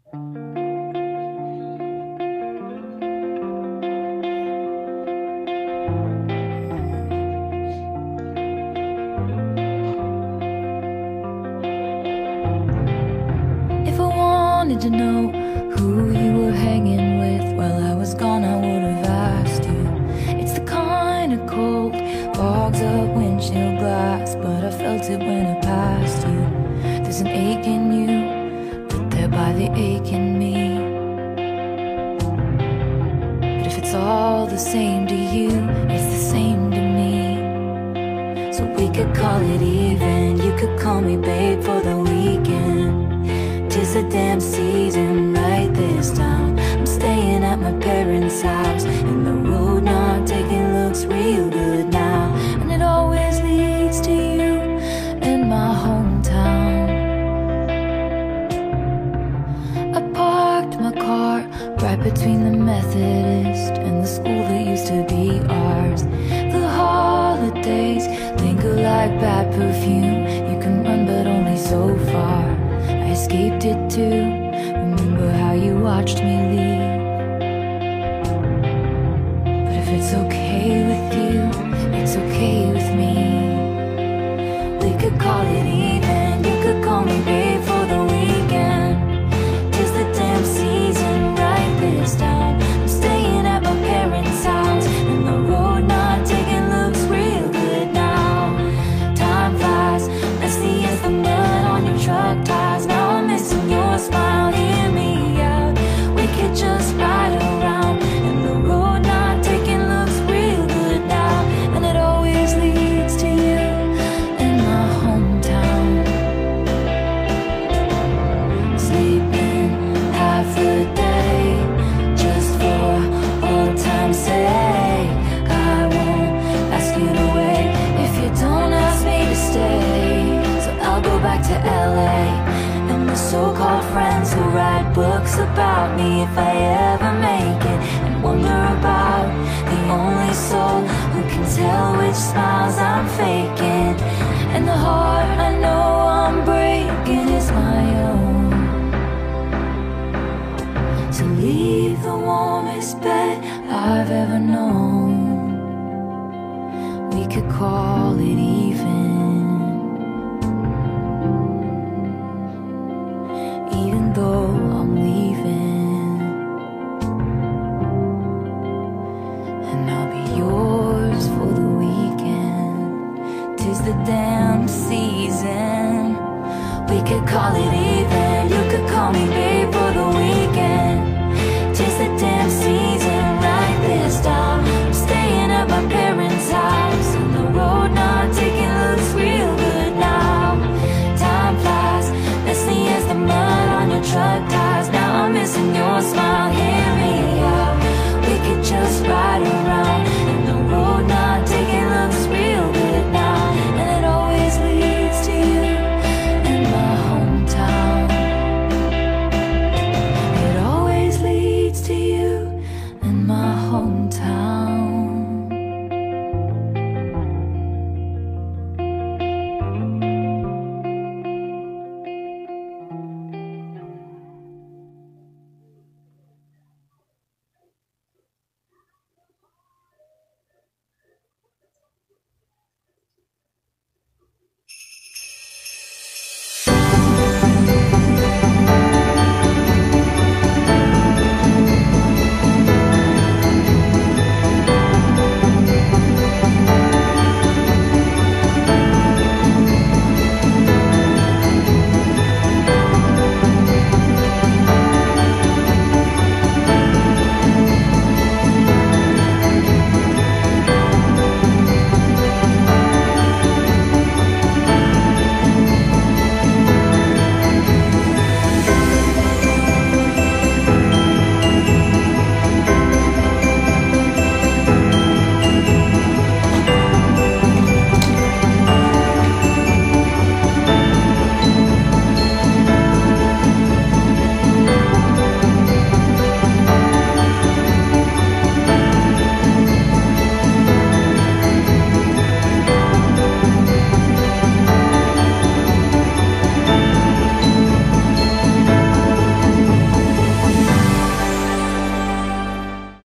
If I wanted to know who you were hanging with while I was gone, I would have asked you. It's the kind of cold fogs up windshield glass, but I felt it when I passed you. There's an ache in you, put there by the ache in me. But if it's all the same to you, it's the same to me. So we could call it even, you could call me babe for the weekend. 'Tis the damn season right this time. I'm staying at my parents' house, and the road not taking looks real good now. And it always leads to you in my hometown. I parked my car right between the Methodist and the school that used to be ours. The holidays linger like bad perfume. You can run but only so far. I escaped it too. Remember how you watched me leave. But if it's okay with you, it's okay with me. We could call it even, you could call me babe for the weekend. 'Tis the damn season right this time. I'm staying at my parents' house, and the road not taking looks real good now. Time flies, messy as the mud on your truck tires. Now I'm missing your smile, hear me out. We could just ride around, and the road not taking looks real good now. And it always leads to you in my hometown. Sleeping half the day just for old time's sake. I won't ask you to wait if you don't ask me to stay. So I'll go back to LA and the so-called friends who write books about me if I ever make it, and wonder about the only soul who can tell which smiles I'm faking. And the heart I know I'm breaking is my own. So leave the warmest bed I've ever known. We could call it even, even though I'm leaving. And I'll be yours for the weekend. 'Tis the damn season. We could call it even, you could call me babe for the weekend. 'Tis the damn season right this time. I'm staying at my parents' house, and the road not taking looks real good now. Time flies, messy as the mud on your truck tires. Now I'm missing your smile.